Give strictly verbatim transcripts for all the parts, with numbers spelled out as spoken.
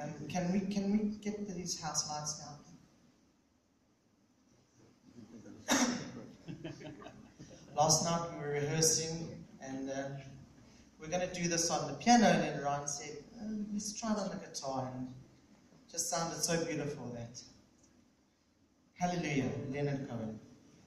Um, can we can we get these house lights down? Last night we were rehearsing, and uh, we're going to do this on the piano, and then Ryan said, oh, let's try it on the guitar, and it just sounded so beautiful that. Hallelujah, Leonard Cohen.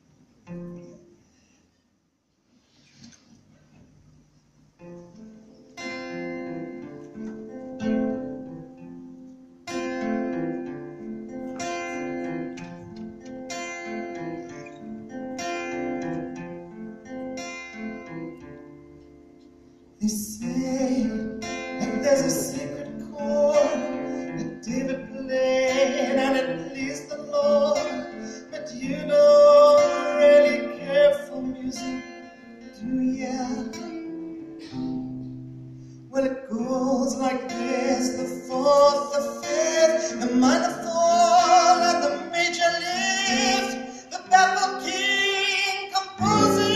They say that there's a sacred chord that David played and it pleased the Lord, but you don't really care for music, do ya? Well, it goes like this: the fourth, the fifth, the minor fall, and the major lift, the baffled king composing.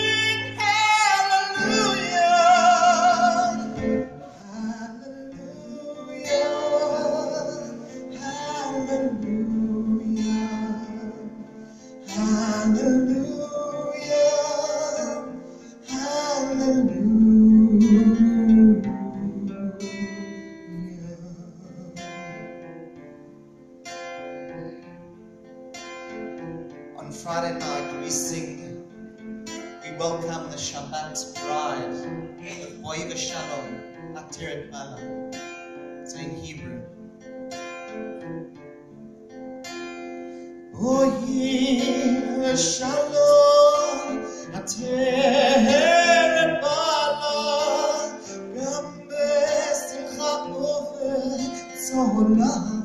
On Friday night we sing, we welcome the Shabbat bride with Oiva Shalom, Ateret Bala. It's in Hebrew. Oiva Shalom, Ateret Bala, Gambe Simcha Ovet Zolam.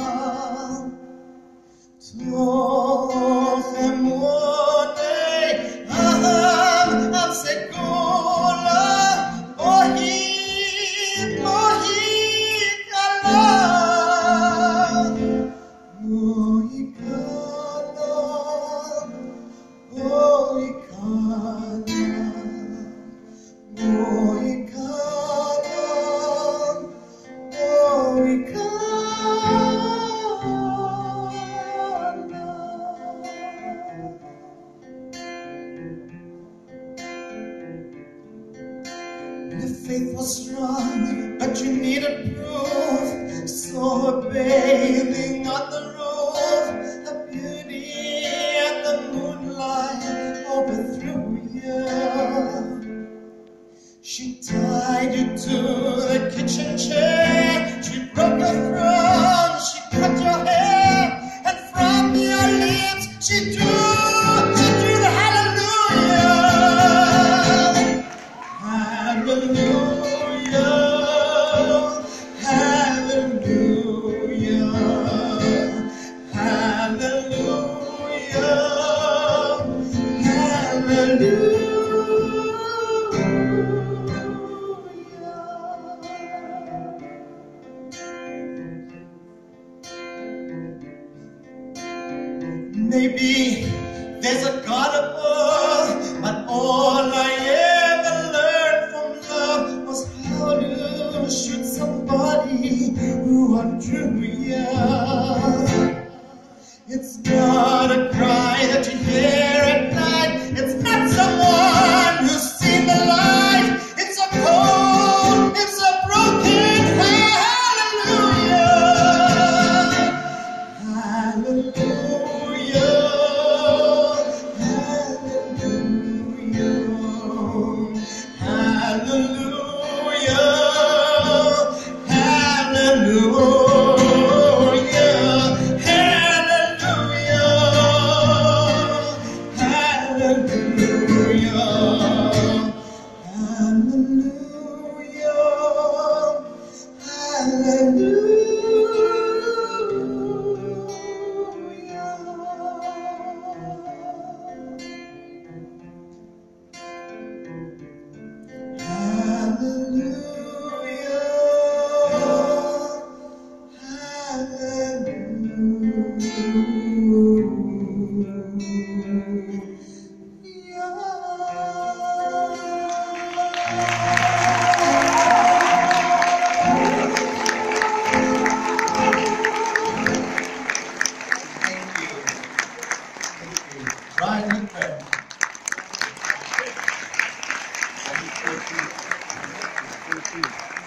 Toch emonei aham am segula mohit mohit kala mohit kala mohit kala mohit kala mohit kala. Faith was strong, but you needed proof. So bathing on the roof, the beauty and the moonlight overthrew you. She tied you to the kitchen chair. She broke your throne, she cut your hair, and from your lips she drew, she drew the hallelujah. Hallelujah. Maybe there's a God above, but all I ever learned from love was how to shoot somebody who undrew ya. It's not a cry that you hear at night. It's not someone who's seen the light. It's a cold, it's a broken hallelujah. Hallelujah. Hallelujah, hallelujah. Brian Hickman. Thank you.